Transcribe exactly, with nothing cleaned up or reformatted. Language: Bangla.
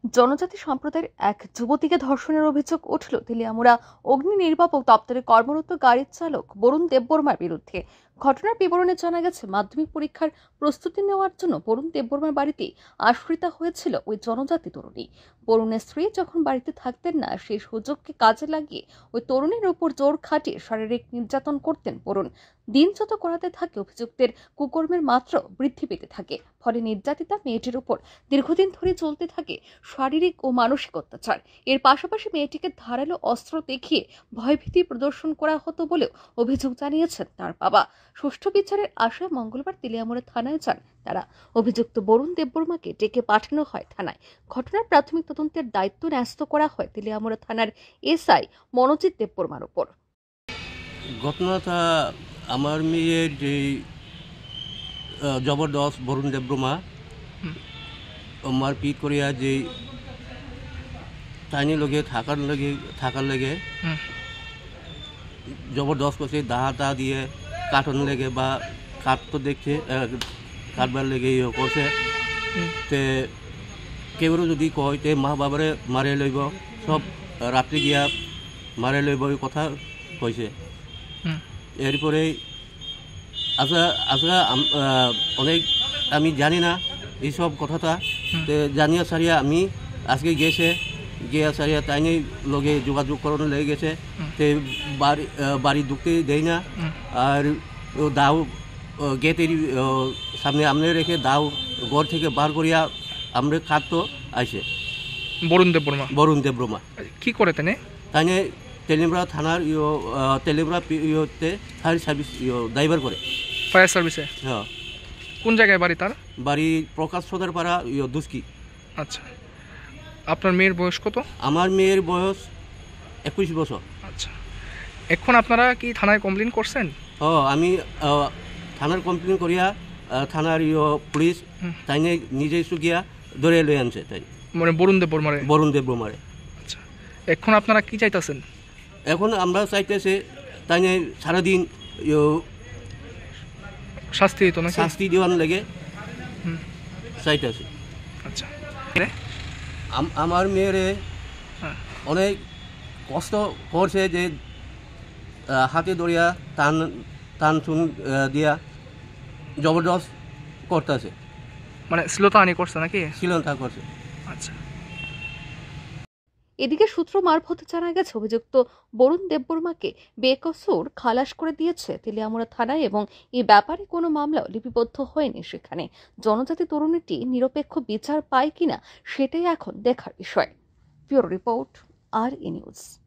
জনজাতি সম্প্রদায়ের এক যুবতীকে ধর্ষণের অভিযোগ উঠল তেলিয়ামুড়া অগ্নি নির্বাপক দপ্তরে কর্মরত গাড়ির চালক বরুণ দেববর্মার বিরুদ্ধে। ঘটনার বিবরণে জানা গেছে, মাধ্যমিক পরীক্ষার প্রস্তুতি নেওয়ার জন্য বরুণ দেববর্মার বাড়িতে আশ্রিতা হয়েছিল ওই জনজাতি তরুণী। বরুণের স্ত্রী যখন বাড়িতে থাকতেন না, সেই সুযোগকে কাজে লাগিয়ে ওই তরুণীর উপর জোর খাটিয়ে শারীরিক নির্যাতন করতেন বরুণ। দিন যত করাতে থাকে, অভিযুক্তের কুকর্মের মাত্রা বৃদ্ধি পেতে থাকে। ফলে নির্যাতিতা মেয়েটির উপর দীর্ঘদিন ধরে চলতে থাকে শারীরিক ও মানসিক অত্যাচার। এর পাশাপাশি মেয়েটিকে ধারালো অস্ত্র দেখিয়ে ভয়ভীতি প্রদর্শন করা হতো বলেও অভিযোগ জানিয়েছেন তার বাবা। সুষ্ঠু বিচারের আশায় মঙ্গলবার তেলিয়ামুড়া থানায় যান তারা। অভিযুক্ত বরুণ দেববর্মাকে ডেকে পাঠানো হয় থানায়। ঘটনার প্রাথমিক তদন্তের দায়িত্ব ন্যস্ত করা হয় তেলিয়ামুড়া থানার এসআই মনোজিৎ দেববর্মার উপর। ঘটনাটা আমার মেয়ের যে জবরদস্ত বরুণ দেববর্মা মারপিট করিয়া যে তাইনি লগে থাকার লগে থাকার লেগে জবরদস্ত করছে, দাহা তা দিয়ে কাটন লেগে বা কাট তো দেখছে কাটবার লেগে ইয়ে করছে। তে কেউ যদি কয় তে মা বাবারে মারে লইব, সব রাত্রি গিয়া মারে লইব এই কথা কইছে। এরপরে আচ্ছা আচ্ছা অনেক আমি জানি না এইসব কথাটা। তো জানিয়া সারিয়া আমি আজকে গেছে গিয়া সারিয়া তাই নিয়ে লগে যোগাযোগ করানো লেগে গেছে। তো বাড়ি বাড়ি ঢুকতে দেয় না, আর দাও গেটের সামনে আমনে রেখে দাও ঘর থেকে বার করিয়া আমরা খাটতো আইসে। বরুণ দেববর্মা বরুণ দেববর্মা কি করে তেনে তাই নিয়ে তেলিয়ামুড়া থানার ইয়ে তেলিয়ামুড়া ইয়েতে ফায়ার সার্ভিস ড্রাইভার করে। ফায়ার সার্ভিসে? হ্যাঁ। কোন জায়গায় বাড়ি তার? বাড়ি প্রকাশ সদর পাড়া ইয়ে দুস্কি। আচ্ছা, আপনার মেয়ের বয়স কত? আমার মেয়ের বয়স একুশ বছর। আচ্ছা, এখন আপনারা কি থানায় কমপ্লেন করছেন? ও আমি থানার কমপ্লেন করিয়া থানার ইয়ে পুলিশ তাই নিজে গিয়া ধরে লই আনছে। তাই মানে বরুণ দেববর্মারে? বরুণ দেববর্মারে। আচ্ছা, এখন আপনারা কি চাইতেছেন? এখন আমরা চাইতেছে তাই সারাদিন শাস্তি দিত না, শাস্তি দেওয়ার লেগে চাইতেছে। আচ্ছা, আমার মেয়েরে অনেক কষ্ট করছে, যে হাতে দড়িয়া টান টান চুন দিয়া জবরদস্ত করতেছে। মানে শ্লীলতা আনি করছে নাকি? শ্লীলতা করছে। আচ্ছা। এদিকে সূত্র মারফত জানা গেছে, অভিযুক্ত বরুণ দেববর্মাকে বেকসুর খালাস করে দিয়েছে তেলিয়ামুড়া থানায় এবং এই ব্যাপারে কোনো মামলাও লিপিবদ্ধ হয়নি সেখানে। জনজাতি তরুণীটি নিরপেক্ষ বিচার পায় কিনা সেটাই এখন দেখার বিষয়। ব্যুরো রিপোর্ট, আর ই নিউজ।